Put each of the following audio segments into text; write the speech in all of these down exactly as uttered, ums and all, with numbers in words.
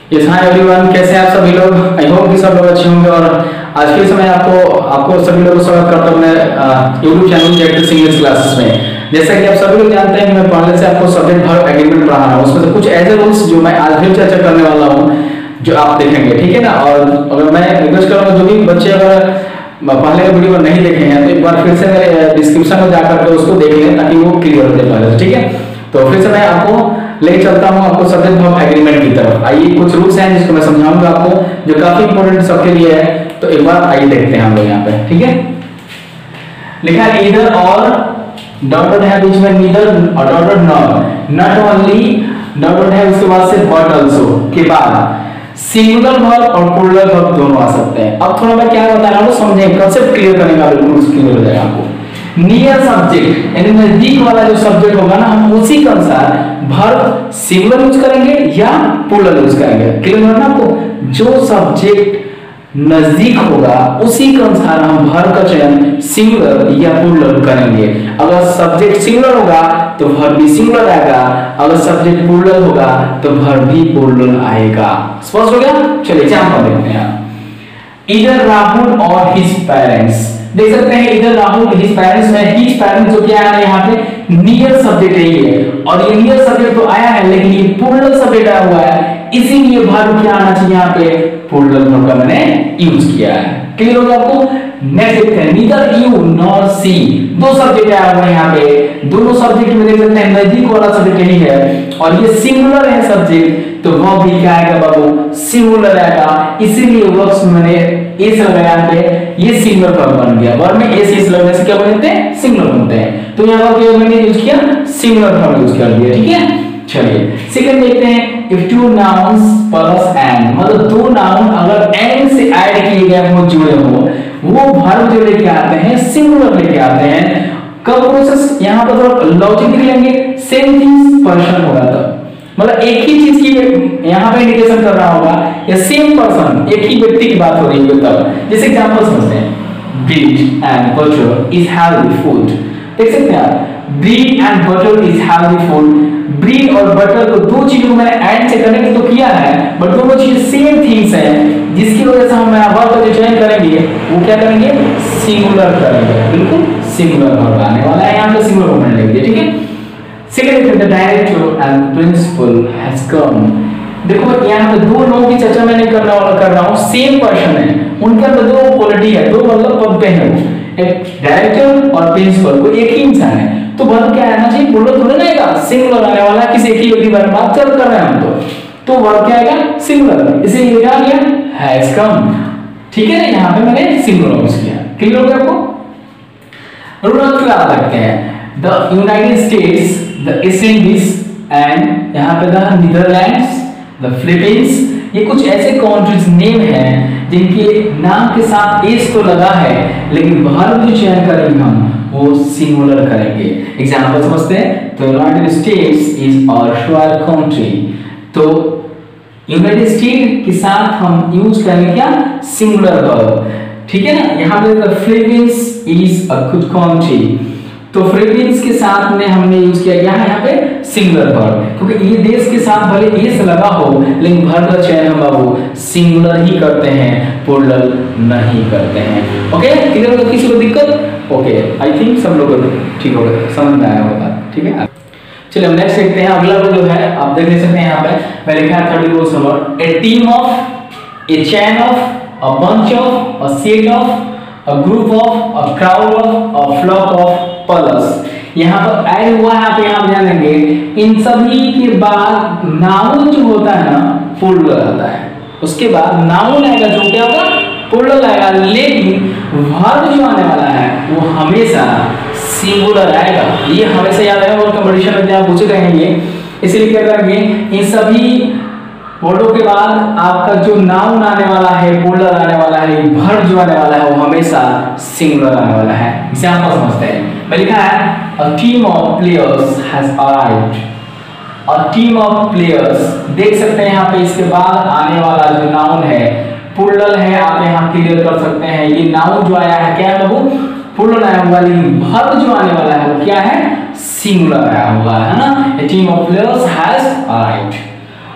Yes hi everyone, कैसे हैं आप सभी लोग। आई होप कि सब लोग अच्छे होंगे। और आज के समय आपको आपको सभी लोगों को स्वागत करता हूं मैं YouTube channel Z singles classes में। जैसा कि आप सभी लोग जानते हैं कि मैं पहले से आपको सब्जेक्ट वर्ब एग्रीमेंट पढ़ा रहा हूं, उसमें से कुछ ऐसे रूल्स जो मैं आज भी चर्चा करने वाला हूं जो आप देखेंगे, ठीक है ना। और अगर मैं रिक्वेस्ट करूंगा जो भी बच्चे अगर पहले का वीडियो नहीं देखे हैं तो एक बार फिर से मेरे डिस्क्रिप्शन में जाकर के उसको देख लें ताकि वो क्लियर हो जाए पहले से, ठीक है। तो फिर से मैं आपको ले चलता हूं आपको सब्जेक्ट वर्ब एग्रीमेंट की तरफ। आइए, कुछ रूल्स हैं जिसको मैं समझाऊंगा आपको जो काफी इंपॉर्टेंट सबके लिए है। तो एक बार आइए देखते हैं हम लोग यहाँ पे, ठीक है। लिखा है ईदर और डॉटेड है बीच में नीदर और dotted not not only dotted है उसके बाद से बट आल्सो के बाद सिंगुलर वर्ब और प्लूरल वर्ब दोनों आ सकते हैं। अब थोड़ा मैं क्या बता रहा हूं समझें, कंसेप्ट क्लियर करने का बिल्कुल क्लियर हो जाएगा आपको। नियर सब्जेक्ट यानी नजदीक वाला जो सब्जेक्ट होगा ना, हम उसी के अनुसार वर्ब सिंगुलर यूज करेंगे या प्लूरल यूज करेंगे। क्लियर है ना आपको। जो सब्जेक्ट नजदीक होगा उसी के अनुसार हम वर्ब का चयन सिंगुलर या प्लूरल करेंगे। अगर सब्जेक्ट सिंगुलर होगा तो वर्ब भी सिंगुलर आएगा, अगर सब्जेक्ट प्लूरल होगा तो वर्ब भी प्लूरल आएगा। स्पष्ट हो गया। चलिए एग्जांपल देखते हैं। इधर राहुल और हिज पेरेंट्स, देख सकते हैं इधर राहुल हिज पेरेंट्स में हिज पेरेंट्स जो क्या है यहाँ पे नियर सब्जेक्ट है, और ये नियर सब्जेक्ट तो आया है लेकिन ये प्लूरल सब्जेक्ट आया हुआ है, इसीलिए वर्ब क्या आना चाहिए यहाँ पे प्लूरल वर्ब का मैंने यूज किया है। क्लियर हो गया आपको। नेक्स्ट देखते हैं नीदर यू नॉर सी, दो सब्जेक्ट आया हुआ है यहाँ पे, दोनों सब्जेक्ट में देख सकते हैं नजदीक वाला सब्जेक्ट यही है और ये सिंगुलर है सब्जेक्ट, तो वो भी क्या आएगा बाबू सिंगुलर आएगा। इसीलिए वर्ब्स में मैंने एस लगाया पे, ये सिंगुलर वर्ब बन गया। वर्ब में एस एस लगने से क्या बनते हैं सिंगुलर बनते हैं। तो यहाँ पर मैंने यूज किया सिंगुलर वर्ब यूज कर दिया, ठीक है। चलिए सेकंड देखते हैं। If two nouns plus and, मतलब दो नाउन अगर एंड से ऐड किए गए हो जुड़े हो वो वर्ब जो लेके आते हैं सिंगुलर लेके आते हैं। कब प्रोसेस यहाँ पर थोड़ा लॉजिक लेंगे, सेम थिंग पर्सन होगा तो मतलब एक ही चीज की यहाँ पे इंडिकेशन कर रहा होगा या सेम पर्सन एक ही व्यक्ति की बात हो रही है तब। जैसे एग्जांपल समझते हैं, bread and butter is healthy food. देख सकते हैं आप, bread and butter is healthy food. Bread और बटर को दो चीजों को मैंने ऐड से कनेक्ट तो किया है बट दोनों चीजें सेम थिंग्स हैं, जिसकी वजह से हम वर्ब का जो चयन करेंगे वो क्या करेंगे सिंगुलर करेंगे। बिल्कुल सिंगुलर वर्ब आने वाला है यहाँ पे, सिंगुलर फॉर्म लेंगे, ठीक है। Second the director and principal has come. देखो यहाँ पे दो लोगों की चर्चा मैं नहीं करने वाला कर रहा हूँ, सेम पर्सन है, उनके अंदर दो क्वालिटी है, दो मतलब पद पे है, एक डायरेक्टर और प्रिंसिपल, को एक ही इंसान है। तो वर्ब क्या आना चाहिए प्लूरल थोड़ा नहीं आएगा, सिंगुलर आने वाला है, किसी एक ही व्यक्ति बारे में बात कर रहे हैं हम तो तो वर्ब क्या आएगा सिंगुलर, इसीलिए क्या आ गया हैज कम, ठीक है ना। यहाँ पे मैंने सिंगुलर यूज किया। क्लियर हो गया आपको। रूल नंबर क्या रखते हैं, the United States, the East Indies and यहाँ पे द नीदरलैंड्स, द फिलीपींस, ये कुछ ऐसे कंट्रीज नेम हैं जिनके नाम के साथ एस तो लगा है लेकिन वर्ब जो चयन करेंगे हम वो सिंगुलर करेंगे। एग्जांपल समझते हैं। तो United States is a Russian country, तो यूनाइटेड स्टेट के साथ हम यूज करेंगे क्या सिंगुलर वर्ब, ठीक है ना। यहाँ पे the Philippines is a good country, तो फिलीपींस के साथ में हमने यूज किया गया है यहाँ पे सिंगुलर वर्ब, क्योंकि ये देश के साथ भले एस लगा हो लेकिन वर्ब का चयन हम बाबू सिंगुलर ही करते हैं, प्लूरल नहीं करते हैं। ओके क्लियर होगा, किसी को दिक्कत? ओके आई थिंक सब लोग ठीक हो गए, समझ में आया होगा, ठीक है। चलिए हम नेक्स्ट देखते हैं। अगला जो है आप देख ले सकते हैं यहाँ पे मैं लिखा है thirty rules number, a team of, a chain of, a bunch of, a set of, a group of, a crowd of, a flock of, plus यहाँ पर ऐड हुआ है, आप यहाँ ध्यान देंगे इन सभी के बाद नाउन जो होता है ना प्लूरल आता है, उसके बाद नाउन आएगा जो क्या होगा प्लूरल आएगा, लेकिन वर्ब जो आने वाला है वो हमेशा सिंगुलर आएगा। ये हमेशा याद रखना, और कंपटीशन में आप पूछे रहेंगे, इसीलिए क्या करेंगे इन सभी वर्डों के बाद आपका जो नाउन आने वाला है प्लूरल आने वाला है, वर्ब जो आने वाला है वो हमेशा सिंगुलर आने वाला है। एग्जांपल समझते हैं। मैं लिखा है a team of players has arrived, a team of players, देख सकते हैं यहाँ पे इसके बाद आने वाला जो नाउन है प्लूरल है, आप यहाँ क्लियर कर सकते हैं। ये नाउन जो आया है क्या है बाबू प्लूरल आया हुआ, लेकिन वर्ब जो आने वाला है वो क्या है सिंगुलर आया हुआ है ना। a team of players has arrived।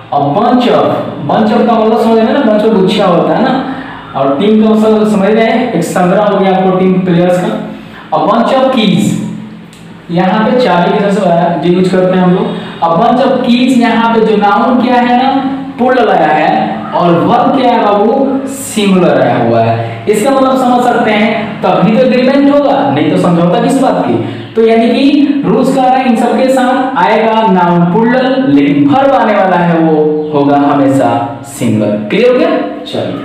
और बंच ऑफ, बंच ऑफ का मतलब समझ रहे हैं ना, बंच ऑफ गुच्छा होता है ना, और टीम का मतलब समझ रहे हैं, एक संग्रह हो गया आपको टीम प्लेयर्स का। और बंच ऑफ कीज, यहाँ पे चाबी के जैसे जो यूज करते हैं हम लोग। अब बंच ऑफ कीज यहाँ पे जो नाउन क्या है ना, प्लूरल आया है, और वर्ब क्या है बाबू, सिंगुलर आया हुआ है। इसका मतलब समझ सकते हैं तभी तो एग्रीमेंट होगा, नहीं तो समझौता किस बात की। तो यानी कि रूल्स का है इन सबके साथ आएगा नाउन प्लूरल, लेकिन वर्ब आने वाला है वो होगा हमेशा सिंगुलर। क्लियर हो गया? चलिए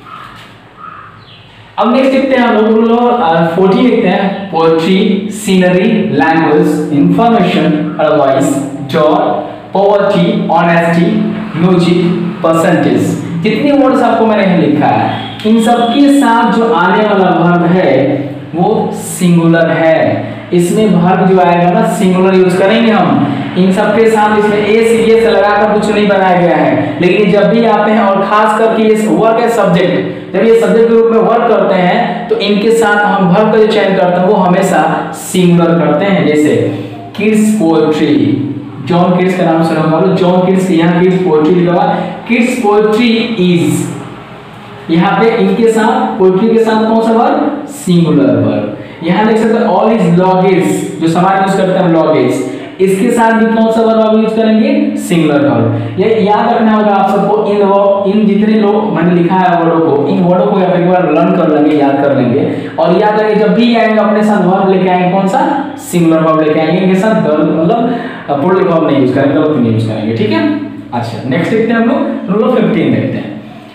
अब नेक्स्ट देखते हैं हम लोग रूल फोर्टीन देखते हैं। Poetry, scenery, language, information, advice, joy, poverty, honesty, music, percentage, जितने वर्ड्स आपको मैंने यहाँ लिखा है इन सबके साथ जो आने वाला वर्ब है वो सिंगुलर है। इसमें वर्ब जो आएगा ना सिंगुलर यूज करेंगे हम। इन सबके साथ इसमें ए सी ए से लगाकर कुछ नहीं बनाया गया है, लेकिन जब भी आते हैं और खास करके ये वर्क है सब्जेक्ट, जब ये सब्जेक्ट के रूप में वर्क करते हैं तो इनके साथ हम वर्ब का जो चयन करते हैं वो हमेशा सिंगुलर करते हैं। जैसे किड्स पोएट्री, जॉन किड्स का नाम सुना होगा, जॉन किड्स, यहाँ किड्स पोएट्री लिखा हुआ, किड्स पोएट्री इज, यहाँ पे इनके साथ पोएट्री के साथ कौन सा वर्ब, सिंगुलर वर्ब। यहाँ देख सकते हैं ऑल इज लॉगेज, जो समान यूज करते हैं लॉगेज, इसके साथ भी कौन सा वर्ब आप यूज करेंगे, सिंगुलर वर्ब। ये याद रखना होगा आप सबको। इन इन जितने लोग मैंने लिखा है वर्डों को, इन वर्डों को आप एक बार लर्न कर लेंगे, याद कर लेंगे, और याद रखेंगे जब भी आएंगे अपने साथ वर्ब लेके आएंगे कौन सा, सिंगुलर वर्ब लेके आएंगे। इनके साथ मतलब प्लूरल वर्ब नहीं यूज करेंगे, गलत नहीं यूज करेंगे, ठीक है। अच्छा नेक्स्ट देखते हैं हम लोग रूल ऑफ फिफ्टीन देखते हैं।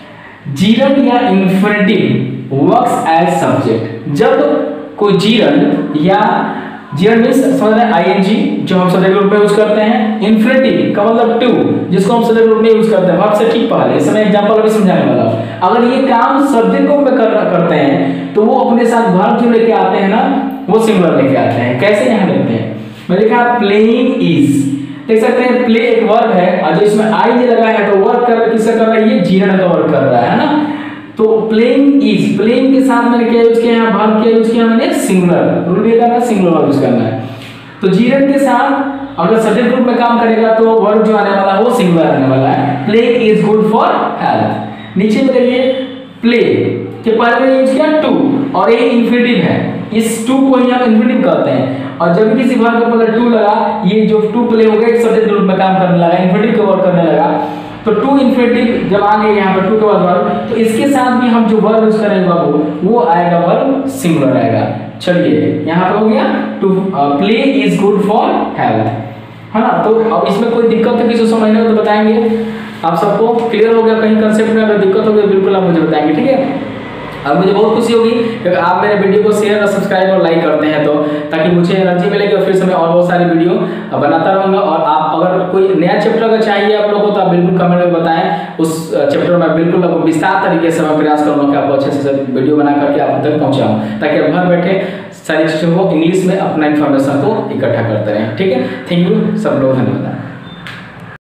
जीरन या इंफिनिटिव वर्क्स एज सब्जेक्ट। जब कोई जीरन या जीरन मींस समझ रहे हैं आईएनजी जो हम सब्जेक्ट रूप में यूज करते हैं, इंफिनिटिव का मतलब टू जिसको हम सब्जेक्ट रूप में यूज करते हैं वर्ब से ठीक पहले। इसमें एग्जांपल अभी समझाने वाला हूं। अगर ये काम सब्जेक्ट रूप में कर, करते हैं तो वो अपने साथ वर्ब जो लेके आते हैं ना वो सिंगुलर लेके आते हैं। कैसे यहाँ लेते हैं, मैं लिखा प्लेइंग इज, देख सकते हैं प्ले एक वर्ब है और जो इसमें आई जे लगा है तो वर्क कर किसका कर रहा है, ये जीरन का वर्क कर रहा है ना। तो प्लेइंग इज, प्लेइंग के साथ मैंने क्या यूज किया, यहाँ वर्ब क्या यूज किया मैंने, सिंगुलर। रूल ये करना सिंगुलर वर्ब यूज करना है। तो जीरन के साथ अगर सब्जेक्ट ग्रुप में काम करेगा तो वर्ब जो आने वाला है वो सिंगुलर आने वाला है। Play is good for health. नीचे में देखिए प्ले के पहले में यूज किया टू और ये इंफिनिटिव है, इस टू को ही हम इंफिनिटिव कहते हैं। और जब भी किसी वर्ब के पहले टू लगा, ये जो टू प्ले हो गया एक सब्जेक्ट ग्रुप में काम करने लगा, इंफिनिटिव का वर्क करने लगा। तो टू इंफिनिटिव जब आ गए यहाँ पर टू के बाद वर्ब, तो इसके साथ भी हम जो वर्ब यूज करेंगे बाबू वो आएगा वर्ब सिंगुलर आएगा। चलिए यहाँ पे हो गया to play is good for health, है ना। तो अब इसमें कोई दिक्कत है किसी समझने में तो बताएंगे, आप सबको क्लियर हो गया। कहीं कंसेप्ट में अगर दिक्कत होगी बिल्कुल आप मुझे बताएंगे, ठीक है। अब मुझे बहुत खुशी होगी कि आप मेरे वीडियो को शेयर और सब्सक्राइब और लाइक करते हैं, तो ताकि मुझे एनर्जी मिलेगी और फिर से मैं और बहुत सारी वीडियो बनाता रहूँगा। और आप अगर कोई नया चैप्टर अगर चाहिए आप लोगों को तो आप बिल्कुल कमेंट में बताएं, उस चैप्टर में बिल्कुल आपको विस्तार तरीके से मैं प्रयास करूँगा कि आपको अच्छे से वीडियो बना करके आप तक पहुँचाऊँ, ताकि आप घर बैठे सारी चीज़ों को इंग्लिश में अपना इन्फॉर्मेशन को इकट्ठा करते रहें, ठीक है। थैंक यू सब लोग, धन्यवाद।